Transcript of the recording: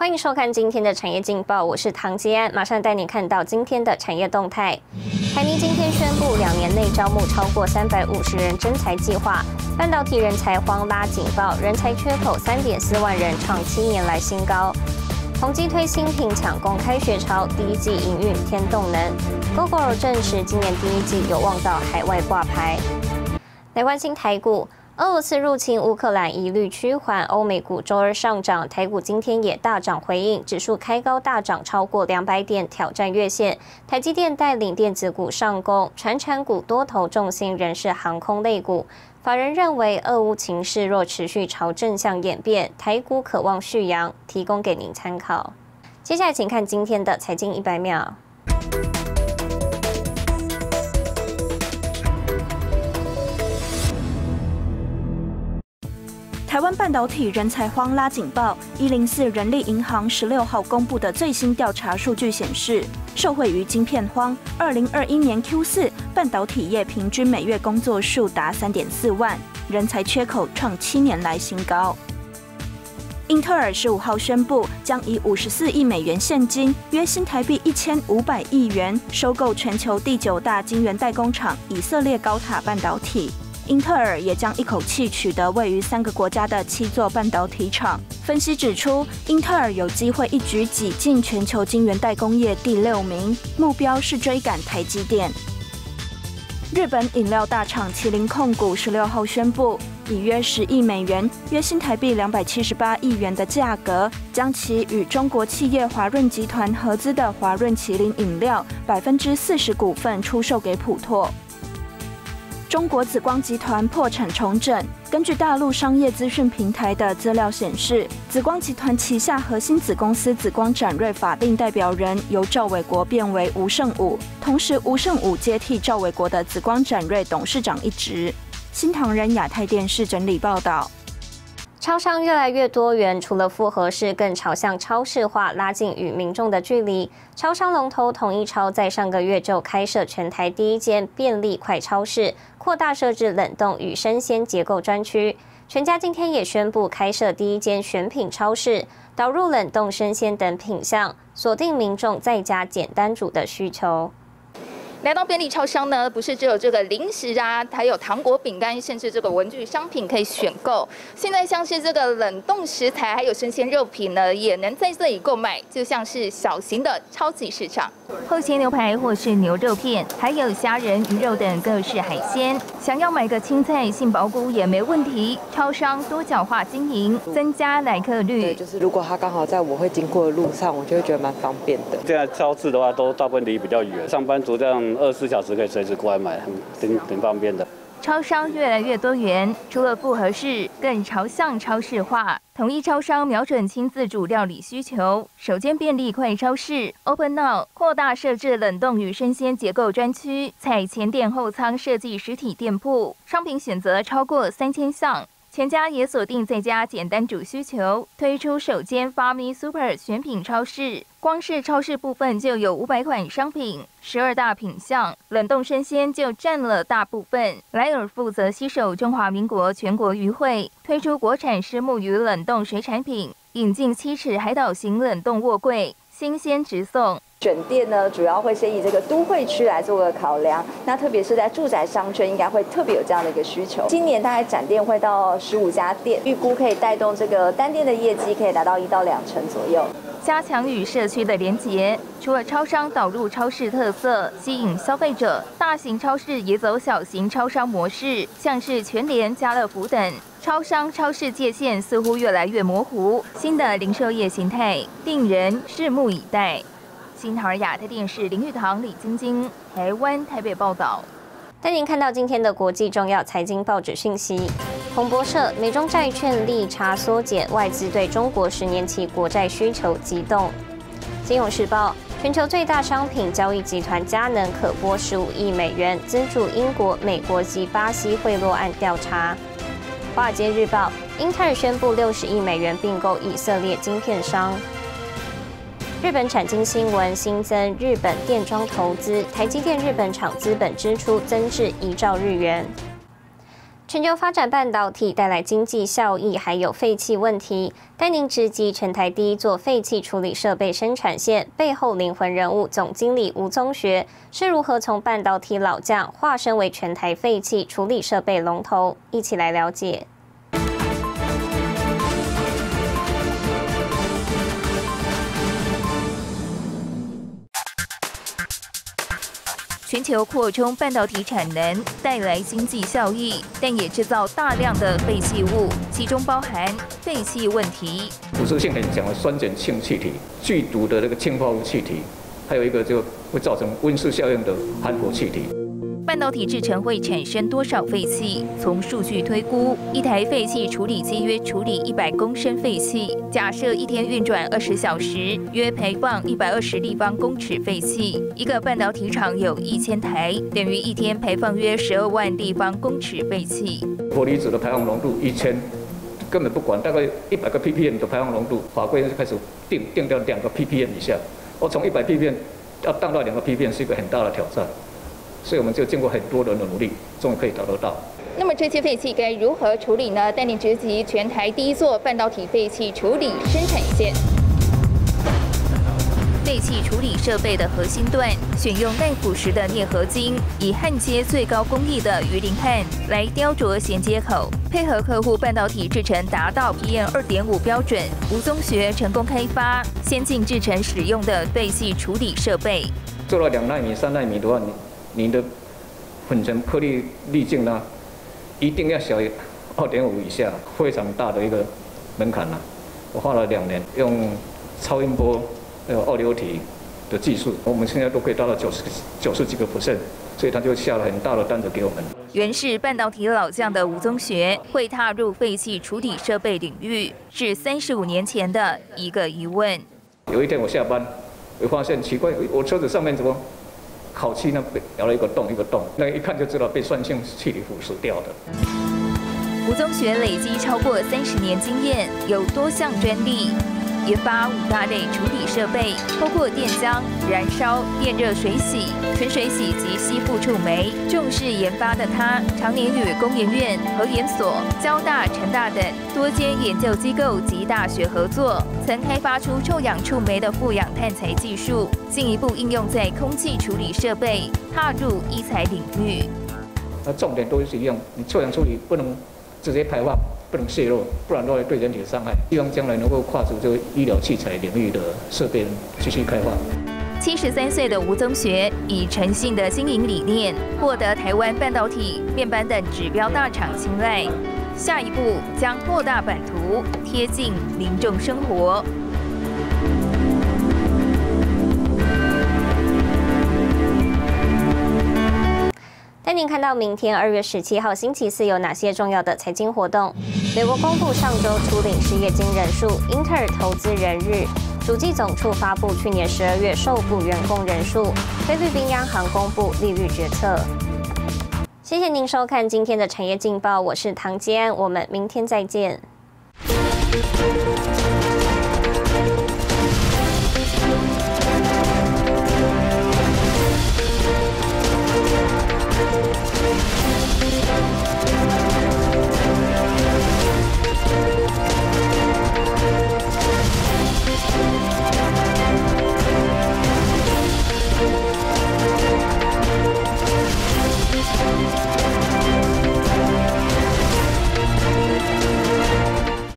欢迎收看今天的产业劲报，我是唐吉安，马上带你看到今天的产业动态。台泥今天宣布，2年内招募超过350人征才计划，半导体人才荒拉警报，人才缺口3.4万人，创7年来新高。宏基推新品抢攻开学潮，第1季营运添动能。Gogoro 证实，今年第1季有望到海外挂牌。来关心台股。俄罗斯入侵乌克兰疑虑趋缓，欧美股周二上涨，台股今天也大涨回应，指数开高大涨超过200点，挑战月线。台积电带领电子股上攻，传产股多头重心仍是航空类股。法人认为，俄乌情势若持续朝正向演变，台股可望续扬，提供给您参考。接下来，请看今天的财经100秒。 台湾半导体人才荒拉警报。104人力银行16号公布的最新调查数据显示，受惠于晶片荒，2021年 Q4 半导体业平均每月工作数达3.4万，人才缺口创7年来新高。英特尔15号宣布，将以54亿美元现金，约新台币1500亿元，收购全球第9大晶圆代工厂以色列高塔半导体。英特尔也将一口气取得位于3个国家的7座半导体厂。分析指出，英特尔有机会一举挤进全球晶圆代工业第6名，目标是追赶台积电。日本饮料大厂麒麟控股16号宣布，以约10亿美元（约新台币278亿元）的价格，将其与中国企业华润集团合资的华润麒麟饮料40%股份出售给普拓。中国紫光集团破产重整。根据大陆商业资讯平台的资料显示，紫光集团旗下核心子公司紫光展锐法定代表人由赵伟国变为吴胜武，同时吴胜武接替赵伟国的紫光展锐董事长一职。新唐人亚太电视整理报道。 超商越来越多元，除了复合式，更朝向超市化，拉近与民众的距离。超商龙头统一超在上个月就开设全台第1间便利快超市，扩大设置冷冻与生鲜结构专区。全家今天也宣布开设第1间选品超市，导入冷冻、生鲜等品项，锁定民众在家简单煮的需求。 来到便利超商呢，不是只有这个零食啊，还有糖果、饼干，甚至这个文具商品可以选购。现在像是这个冷冻食材，还有生鲜肉品呢，也能在这里购买，就像是小型的超级市场。厚切牛排或是牛肉片，还有虾仁、鱼肉等各式海鲜。想要买个青菜、杏鲍菇也没问题。超商多角化经营，增加来客率。 对，就是如果它刚好在我会经过的路上，我就会觉得蛮方便的。 现在超市的话，都大部分离比较远，上班族这样24小时可以随时过来买，挺方便的。 超商越来越多元，除了复合式，更朝向超市化。统一超商瞄准亲自主料理需求，首间便利快超市 Open Now 扩大设置冷冻与生鲜结构专区，采前店后仓设计实体店铺，商品选择超过3000项。全家也锁定在家简单煮需求，推出首间 Farmy Super 选品超市。光是超市部分就有500款商品，12大品项，冷冻生鲜就占了大部分。莱尔负责携手中华民国全国渔会，推出国产虱目鱼冷冻水产品，引进7尺海岛型冷冻货柜，新鲜直送。 选店呢，主要会先以这个都会区来做个考量，那特别是在住宅商圈，应该会特别有这样的一个需求。今年大概展店会到15家店，预估可以带动这个单店的业绩可以达到1到2成左右。 加强与社区的连结，除了超商导入超市特色，吸引消费者，大型超市也走小型超商模式，像是全联、家乐福等。超商、超市界限似乎越来越模糊，新的零售业形态令人拭目以待。新唐人亚太电视林玉堂、李晶晶，台湾台北报道。 带您看到今天的国际重要财经报纸讯息。彭博社：美中债券利差缩减，外资对中国10年期国债需求急冻。金融时报：全球最大商品交易集团佳能可拨15亿美元资助英国、美国及巴西贿赂案调查。华尔街日报：英特尔宣布60亿美元并购以色列晶片商。日本产经新闻新增日本电装投资，台积电日本厂资本支出增至1兆日元。 全球发展半导体带来经济效益，还有废气问题。带您直击全台第一座废气处理设备生产线背后灵魂人物总经理吴宗学是如何从半导体老将化身为全台废气处理设备龙头，一起来了解。 全球扩充半导体产能带来经济效益，但也制造大量的废弃物，其中包含废气问题。 腐蚀性很强的酸碱性气体、剧毒的那个氢化物气体，还有一个就会造成温室效应的含氟气体。 半导体制成会产生多少废气？从数据推估，一台废气处理机约处理100公升废气，假设一天运转20小时，约排放120立方公尺废气。一个半导体厂有1000台，等于一天排放约12万立方公尺废气。 氟离子的排放浓度1000，根本不管，大概100个 ppm 的排放浓度，法规就开始定到2个 ppm 以下。我从100 ppm 要降到2个 ppm 是一个很大的挑战。所以我们就经过很多人的努力，终于可以达得到。 那么这些废气该如何处理呢？带您直击全台第一座半导体废气处理生产线。废气处理设备的核心段选用耐腐蚀的镍合金，以焊接最高工艺的鱼鳞焊来雕琢衔接口，配合客户半导体制程达到 PM 2.5标准。吴宗学成功开发先进制程使用的废气处理设备。 做到2奈米、3奈米的话，你的粉尘颗粒粒径呢，一定要小于2.5以下，非常大的一个门槛了。我花了2年，用超音波还有奥流体的技术，我们现在都可以达到90几个%，所以他就下了很大的单子给我们。 原是半导体老将的吴宗学会踏入废气处理设备领域，是35年前的一个疑问。 有一天我下班，我发现奇怪，我车子上面怎么？烤漆呢被咬了一个洞，那一看就知道被酸性气体腐蚀掉的。 吴宗学累积超过30年经验，有多项专利，研发5大类处理设备，包括电浆、燃烧、电热水洗、纯水洗及吸附触媒。重视研发的他，常年与工研院、核研所、交大、成大等多间研究机构及大学合作，曾开发出臭氧触媒的负氧碳材技术，进一步应用在空气处理设备，踏入医材领域。 重点都是一样，你臭氧处理不能直接排放，不能泄漏，不然都会对人体的伤害。希望将来能够跨足这个医疗器材领域的设备继续开发。 73岁的吴宗学以诚信的经营理念，获得台湾半导体、面板等指标大厂青睐。下一步将扩大版图，贴近民众生活。 带您看到明天2月17号星期四有哪些重要的财经活动。美国公布上周初领失业金人数，英特尔投资人日，主计总处发布去年12月受雇员工人数，菲律宾央行公布利率决策。谢谢您收看今天的产业劲报，我是唐基安，我们明天再见。